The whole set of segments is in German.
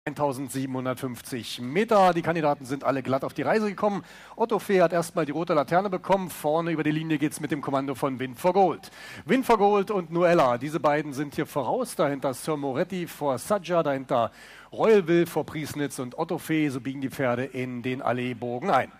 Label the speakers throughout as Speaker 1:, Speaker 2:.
Speaker 1: 1750 Meter. Die Kandidaten sind alle glatt auf die Reise gekommen. Otto Fee hat erstmal die rote Laterne bekommen. Vorne über die Linie geht es mit dem Kommando von Win for Gold. Win for Gold und Nuella, diese beiden sind hier voraus. Dahinter Sir Moretti vor Sadja, dahinter Royal Will vor Priesnitz und Otto Fee. So biegen die Pferde in den Alleebogen ein.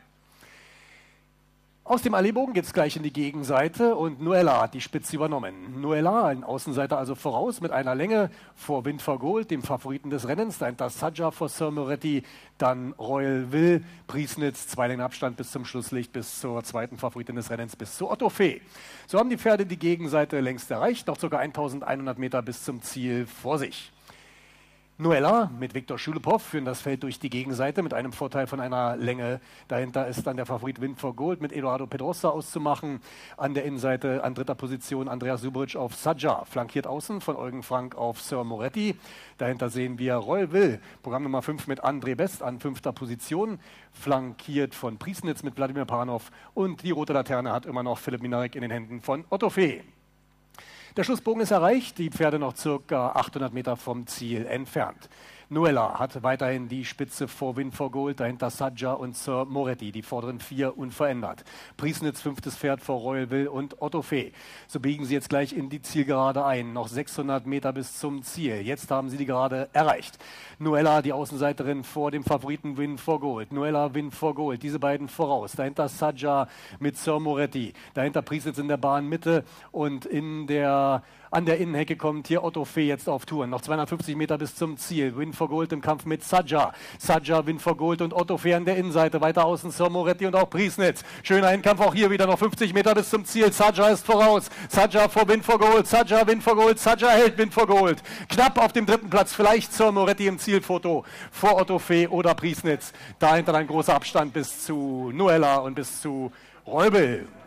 Speaker 1: Aus dem Alleebogen geht es gleich in die Gegenseite und Nuella hat die Spitze übernommen. Nuella, ein Außenseiter also voraus mit einer Länge vor Win for Gold, dem Favoriten des Rennens. Dahinter Sadja vor Sir Moretti, dann Royal Will, Priesnitz, 2 Längen Abstand bis zum Schlusslicht, bis zur zweiten Favoritin des Rennens, bis zu Otto Fee. So haben die Pferde die Gegenseite längst erreicht, noch ca. 1100 Meter bis zum Ziel vor sich. Nuella mit Viktor Schulepow führen das Feld durch die Gegenseite mit einem Vorteil von einer Länge. Dahinter ist dann der Favorit Win for Gold mit Eduardo Pedrosa auszumachen. An der Innenseite an dritter Position Andreas Subric auf Sadja. Flankiert außen von Eugen Frank auf Sir Moretti. Dahinter sehen wir Royal Will, Programm Nummer 5 mit André Best an 5. Position. Flankiert von Priesnitz mit Wladimir Paranov. Und die rote Laterne hat immer noch Philipp Minarek in den Händen von Otto Fee. Der Schlussbogen ist erreicht, die Pferde noch ca. 800 Meter vom Ziel entfernt. Nuella hat weiterhin die Spitze vor Win for Gold, dahinter Sadja und Sir Moretti, die vorderen 4 unverändert. Priesnitz 5. Pferd vor Royal Will und Otto Fee. So biegen sie jetzt gleich in die Zielgerade ein, noch 600 Meter bis zum Ziel. Jetzt haben sie die Gerade erreicht. Nuella, die Außenseiterin vor dem Favoriten Win for Gold. Nuella, Win for Gold, diese beiden voraus. Dahinter Sadja mit Sir Moretti. Dahinter Priesnitz in der Bahnmitte und an der Innenhecke kommt hier Otto Fee jetzt auf Touren. Noch 250 Meter bis zum Ziel. Win for Gold im Kampf mit Sadja. Sadja, Win for Gold und Otto Fee an der Innenseite. Weiter außen Sir Moretti und auch Priesnitz. Schöner Endkampf auch hier wieder. Noch 50 Meter bis zum Ziel. Sadja ist voraus. Sadja vor Win for Gold. Sadja, Win for Gold. Sadja hält Win for Gold. Knapp auf dem 3. Platz. Vielleicht Sir Moretti im Zielfoto vor Otto Fee oder Priesnitz. Dahinter ein großer Abstand bis zu Nuella und bis zu Royal Will.